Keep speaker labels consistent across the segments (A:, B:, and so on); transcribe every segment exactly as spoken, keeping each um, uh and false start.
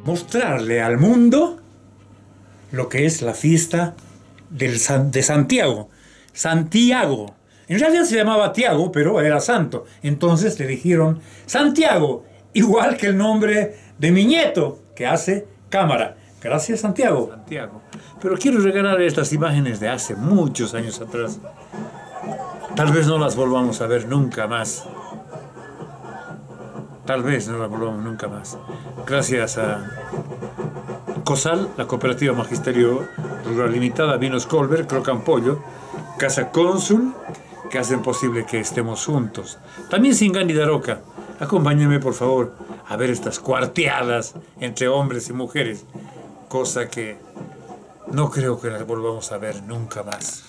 A: mostrarle al mundo lo que es la fiesta del San, de Santiago. Santiago. En realidad se llamaba Tiago, pero era santo. Entonces le dijeron Santiago, igual que el nombre de mi nieto, que hace cámara. Gracias, Santiago. Santiago. Pero quiero regalar estas imágenes de hace muchos años atrás. Tal vez no las volvamos a ver nunca más. Tal vez no las volvamos nunca más. Gracias a COSAL, la Cooperativa Magisterio Rural Limitada, Vinos Colbert, Crocan Pollo, Casa Cónsul, que hacen posible que estemos juntos. También Singani Daroca. Acompáñenme, por favor, a ver estas cuarteadas entre hombres y mujeres, cosa que no creo que las volvamos a ver nunca más.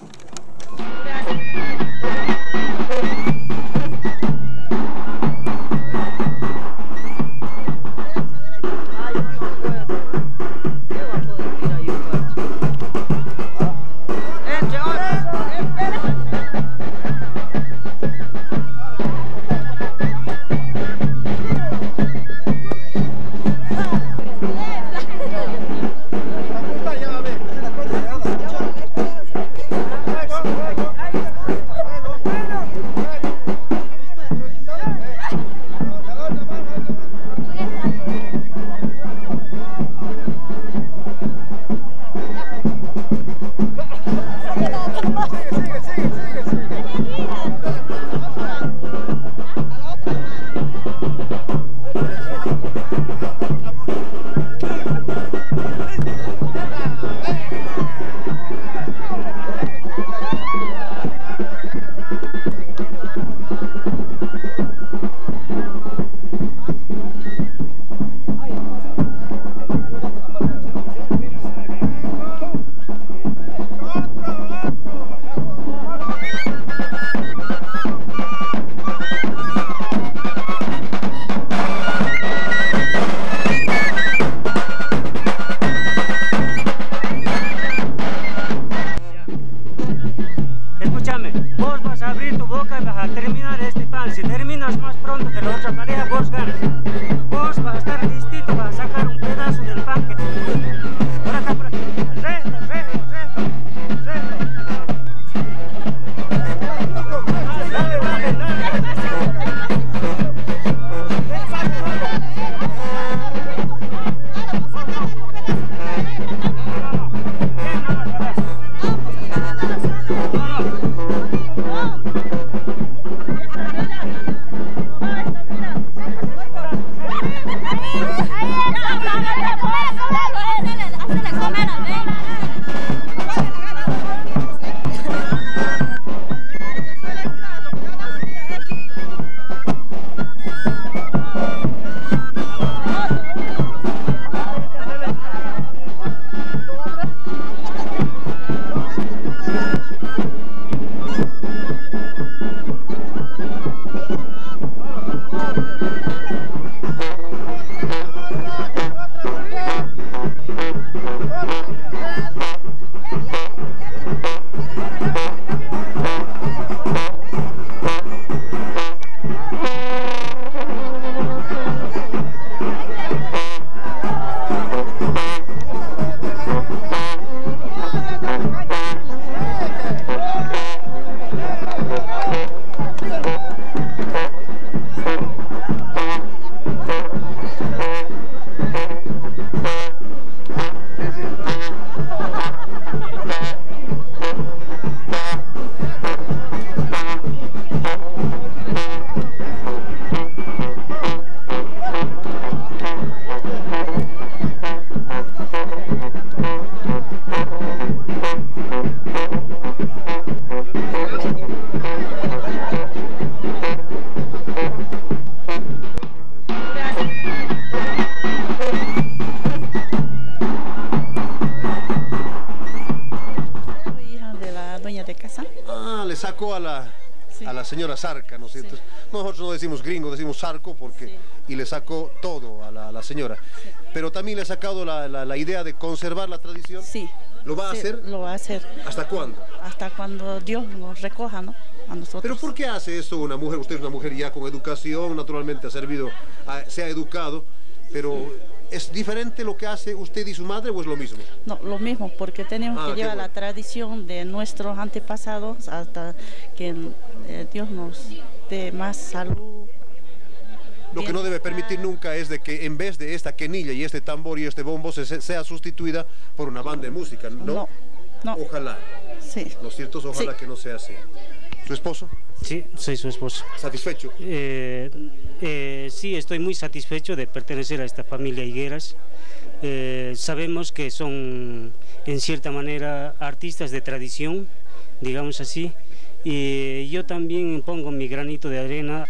B: sacó a la, sí. a la señora Zarca, ¿no es cierto? Sí. Nosotros no decimos gringo, decimos Zarco, porque, sí. y le sacó todo a la, a la señora. Sí. Pero también le ha sacado la, la, la idea de conservar la tradición.
C: Sí.
B: ¿Lo va a
C: sí,
B: hacer?
C: Lo va a hacer.
B: ¿Hasta cuándo?
C: Hasta cuando Dios nos recoja, ¿no? A nosotros.
B: ¿Pero por qué hace eso una mujer? Usted es una mujer ya con educación, naturalmente ha servido, ha, se ha educado, pero ¿Es diferente lo que hace usted y su madre o es lo mismo?
C: No, lo mismo, porque tenemos
B: Ah,
C: que llevar
B: bueno.
C: la tradición de nuestros antepasados hasta que eh, Dios nos dé más salud.
B: Lo que no debe permitir nunca es de que en vez de esta quenilla y este tambor y este bombo se, se- sea sustituida por una banda de música, ¿no?
C: No, no.
B: Ojalá.
C: Sí.
B: ¿No es cierto? Ojalá
C: Sí.
B: que no sea así. ¿Su esposo?
D: Sí, soy su esposo.
B: ¿Satisfecho?
D: Eh, eh, sí, estoy muy satisfecho de pertenecer a esta familia Higueras. Eh, sabemos que son, en cierta manera, artistas de tradición, digamos así, y yo también pongo mi granito de arena.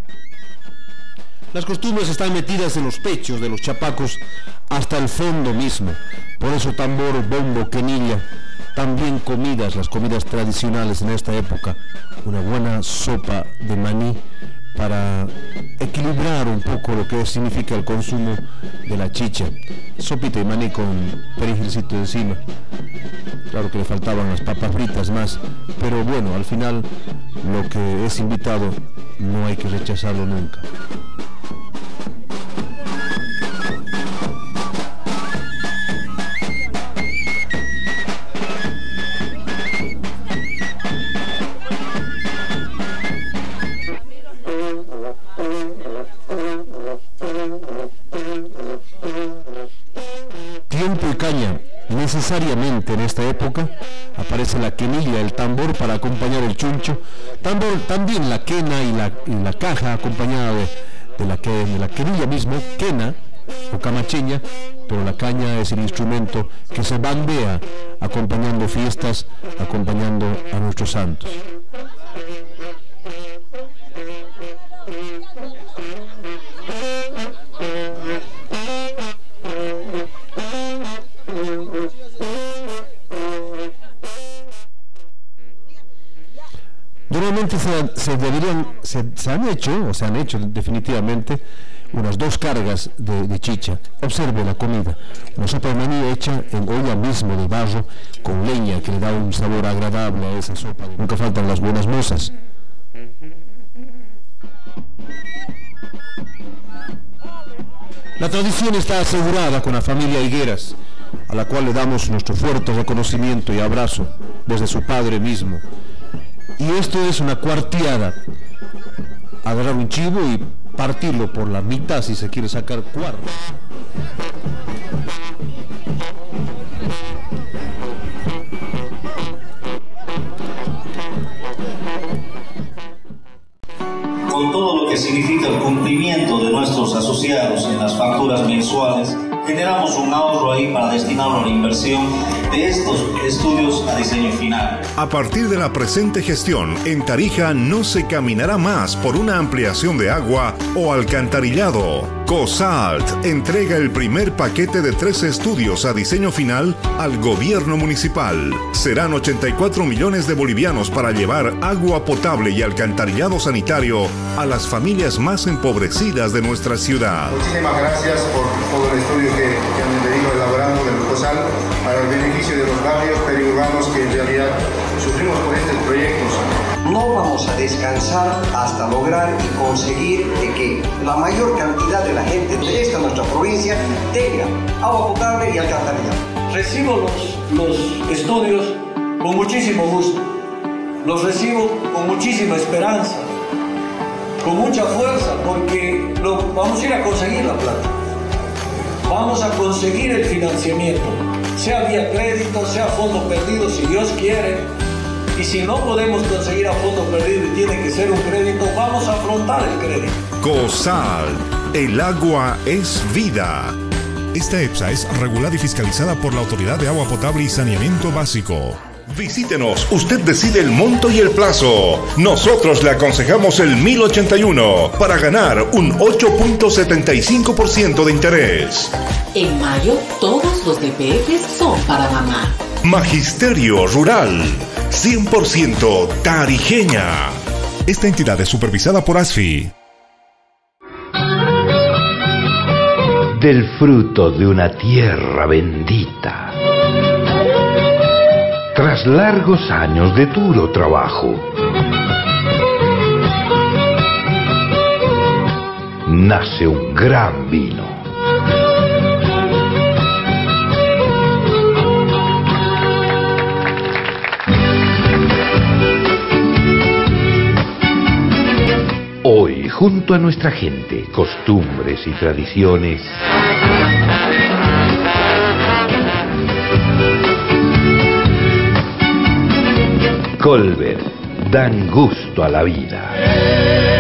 E: Las costumbres están metidas en los pechos de los chapacos hasta el fondo mismo. Por eso tambor, bombo, quenilla, también comidas, las comidas tradicionales en esta época. Una buena sopa de maní para equilibrar un poco lo que significa el consumo de la chicha. Sopita y maní con perejilcito encima. Claro que le faltaban las papas fritas más, pero bueno, al final lo que es invitado no hay que rechazarlo nunca. Tiempo y caña. Necesariamente en esta época aparece la quenilla, el tambor para acompañar el chuncho, tambor, también la quena y la, y la caja acompañada de, de, la que, de la quenilla mismo, quena o camacheña, pero la caña es el instrumento que se bandea acompañando fiestas, acompañando a nuestros santos. Normalmente se, se deberían, se, se han hecho, o se han hecho definitivamente, unas dos cargas de, de chicha. Observe la comida, una sopa de maní hecha en olla mismo de barro, con leña que le da un sabor agradable a esa sopa. Nunca faltan las buenas mozas. La tradición está asegurada con la familia Higueras, a la cual le damos nuestro fuerte reconocimiento y abrazo desde su padre mismo. Y esto es una cuarteada, agarrar un chivo y partirlo por la mitad si se quiere sacar cuarto.
F: Con todo lo que significa el cumplimiento de nuestros asociados en las facturas mensuales, generamos un ahorro ahí para destinarlo a la inversión de estos estudios a diseño final.
G: A partir de la presente gestión, en Tarija no se caminará más por una ampliación de agua o alcantarillado. COSALT entrega el primer paquete de tres estudios a diseño final al gobierno municipal. Serán ochenta y cuatro millones de bolivianos para llevar agua potable y alcantarillado sanitario a las familias más empobrecidas de nuestra ciudad.
H: Muchísimas gracias por todo el estudio que, que han venido elaborando del COSALT para el beneficio de los barrios periurbanos que en realidad sufrimos por estos proyectos.
I: No vamos a descansar hasta lograr y conseguir de que la mayor cantidad de la gente de esta nuestra provincia tenga agua potable y alcantarillado.
J: Recibo los, los estudios con muchísimo gusto, los recibo con muchísima esperanza, con mucha fuerza, porque lo, vamos a ir a conseguir la plata, vamos a conseguir el financiamiento, sea vía crédito, sea fondo perdido, si Dios quiere. Y si no podemos conseguir a fondo perdido y tiene que ser un crédito, vamos a afrontar el crédito.
G: COSALT, el agua es vida.
K: Esta EPSA es regulada y fiscalizada por la Autoridad de Agua Potable y Saneamiento Básico.
G: Visítenos, usted decide el monto y el plazo. Nosotros le aconsejamos el mil ochenta y uno para ganar un ocho punto setenta y cinco por ciento de interés.
L: En mayo, todos los D P Fs son para mamá.
G: Magisterio Rural, cien por ciento tarijeña.
K: Esta entidad es supervisada por ASFI.
M: Del fruto de una tierra bendita. Tras largos años de duro trabajo, nace un gran vino. junto a nuestra gente, costumbres y tradiciones. Colbert, dan gusto a la vida.